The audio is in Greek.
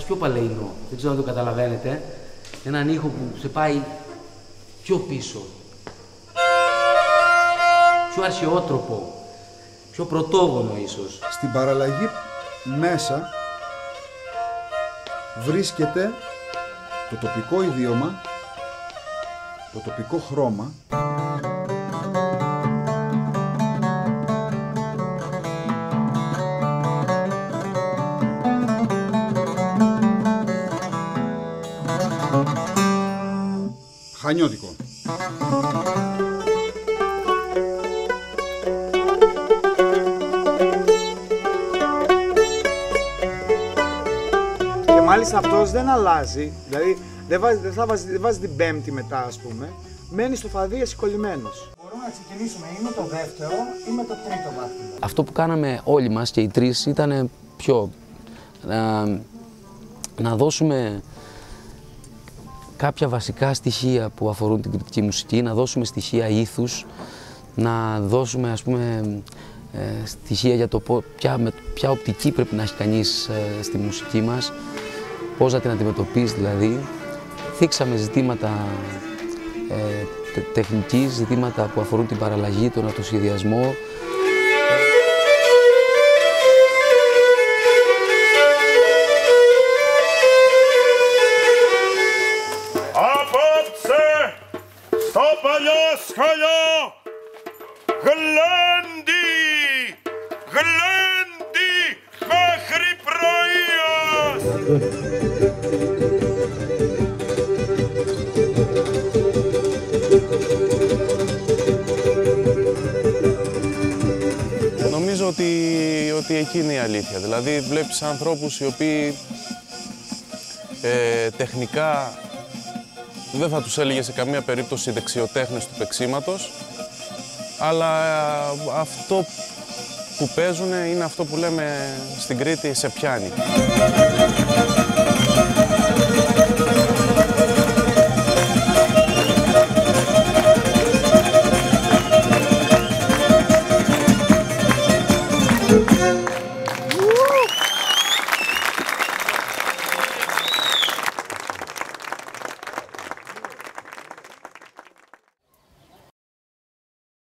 κάπως πιο παλαιινό. Δεν ξέρω αν το καταλαβαίνετε. Έναν ήχο που σε πάει πιο πίσω. Πιο αρχαιότροπο. Πιο πρωτόγονο ίσως. Στην παραλλαγή μέσα βρίσκεται το τοπικό ιδίωμα, το τοπικό χρώμα, χανιώτικο. Και μάλιστα αυτός δεν αλλάζει, δηλαδή δεν βάζει την πέμπτη μετά, ας πούμε, μένει στο φαδί ασυκολλημένος. Μπορούμε να ξεκινήσουμε ή με το δεύτερο ή με το τρίτο δάχτυλο. Αυτό που κάναμε όλοι μας και οι τρεις ήταν να δώσουμε κάποια βασικά στοιχεία που αφορούν την κρητική μουσική, να δώσουμε στοιχεία ήθους, να δώσουμε ας πούμε στοιχεία για το ποια οπτική πρέπει να έχει κανείς στη μουσική μας, πώς να την αντιμετωπίσει δηλαδή. Θίξαμε ζητήματα τεχνικής, ζητήματα που αφορούν την παραλλαγή, τον αυτοσχεδιασμό. Απόψε στο παλιό σχολείο γλέντι, γλέντι μέχρι πρωίας. Νομίζω ότι εκεί είναι η αλήθεια. Δηλαδή βλέπεις ανθρώπους οι οποίοι τεχνικά δεν θα τους έλεγε σε καμία περίπτωση δεξιοτέχνες του παίξηματος, αλλά αυτό που παίζουν είναι αυτό που λέμε στην Κρήτη σε πιάνει.